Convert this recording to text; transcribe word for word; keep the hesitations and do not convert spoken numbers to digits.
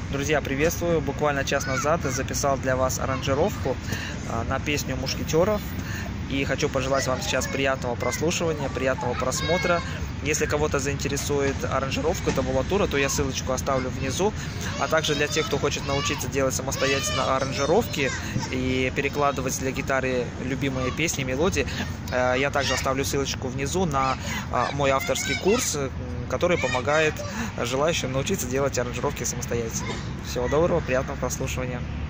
Друзья, приветствую! Буквально час назад записал для вас аранжировку на песню «Мушкетеров». И хочу пожелать вам сейчас приятного прослушивания, приятного просмотра. Если кого-то заинтересует аранжировка табулатура, то я ссылочку оставлю внизу. А также для тех, кто хочет научиться делать самостоятельно аранжировки и перекладывать для гитары любимые песни, мелодии, я также оставлю ссылочку внизу на мой авторский курс, который помогает желающим научиться делать аранжировки самостоятельно. Всего доброго, приятного прослушивания.